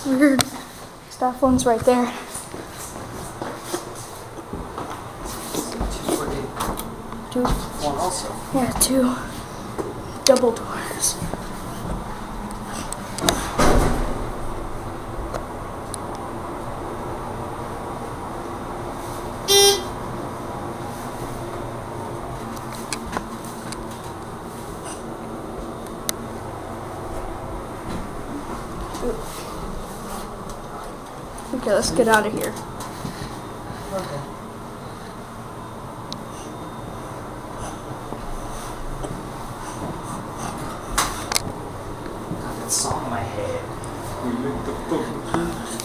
Weird. Staff one's right there. 2 one also. Yeah, 2 double doors. Okay, let's get out of here. Okay. Got that song in my head.